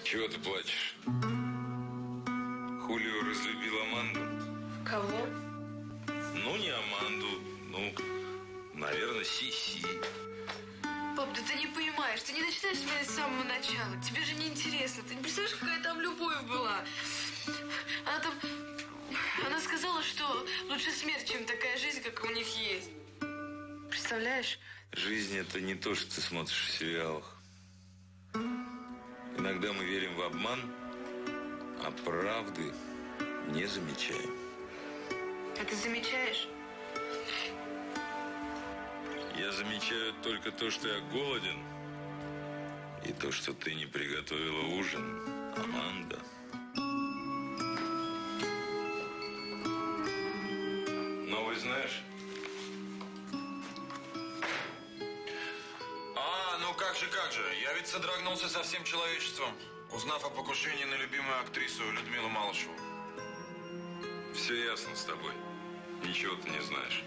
Чего ты плачешь? Хулио разлюбил Аманду? Кого? Ну, не Аманду, ну, наверное, Сиси. Пап, да ты не понимаешь, ты не начинаешь смотреть с самого начала. Тебе же не интересно. Ты не представляешь, какая там любовь была. Она сказала, что лучше смерть, чем такая жизнь, как у них есть. Представляешь? Жизнь – это не то, что ты смотришь в сериалах. Иногда мы верим в обман, а правды не замечаем. А ты замечаешь? Я замечаю только то, что я голоден, и то, что ты не приготовила ужин, Аманда. Новый знаешь? Ну как же. Я ведь содрогнулся со всем человечеством, узнав о покушении на любимую актрису Людмилу Малышеву. Все ясно с тобой. Ничего ты не знаешь.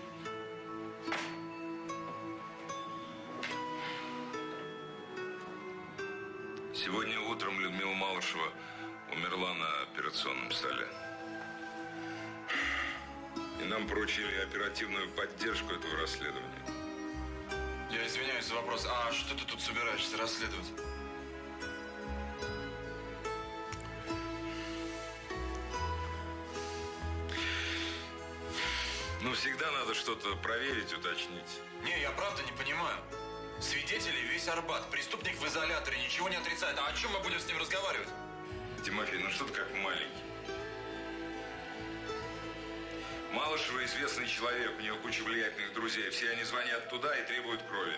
Сегодня утром Людмила Малышева умерла на операционном столе. И нам поручили оперативную поддержку этого расследования. Я извиняюсь за вопрос. А что ты тут собираешься расследовать? Ну, всегда надо что-то проверить, уточнить. Не, я правда не понимаю. Свидетели весь Арбат. Преступник в изоляторе, ничего не отрицает. А о чем мы будем с ним разговаривать? Тимофей, ну что ты как маленький? Малышева известный человек, у нее куча влиятельных друзей. Все они звонят туда и требуют крови.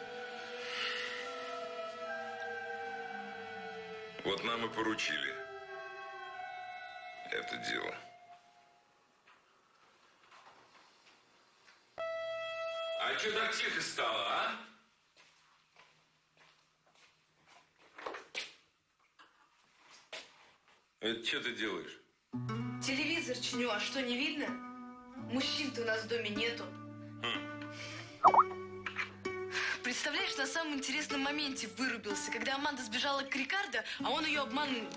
Вот нам и поручили это дело. А что так тихо стало, а? Это что ты делаешь? Телевизор чиню, а что, не видно? Мужчин-то у нас в доме нету. Представляешь, на самом интересном моменте вырубился, когда Аманда сбежала к Рикардо, а он ее обманул.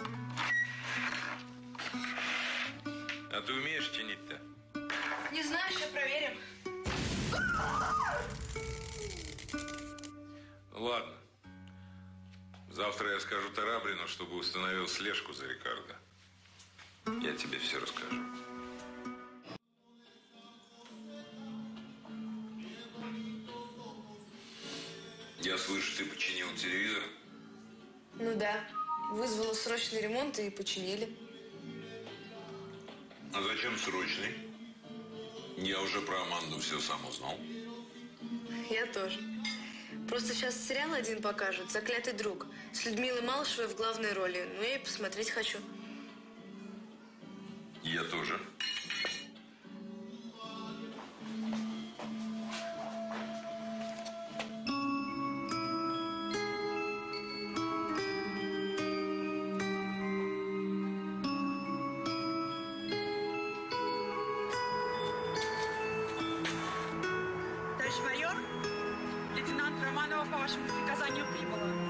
А ты умеешь чинить-то? Не знаю, сейчас проверим. Ладно. Завтра я скажу Тарабрину, чтобы установил слежку за Рикардо. Я тебе все расскажу. Я слышу, ты починил телевизор? Ну да. Вызвала срочный ремонт и починили. А зачем срочный? Я уже про Аманду все сам узнал. Я тоже. Просто сейчас сериал один покажут «Заклятый друг» с Людмилой Малышевой в главной роли. Ну, я и посмотреть хочу. Я тоже. Товарищ майор, лейтенант Романова по вашему приказанию прибыла.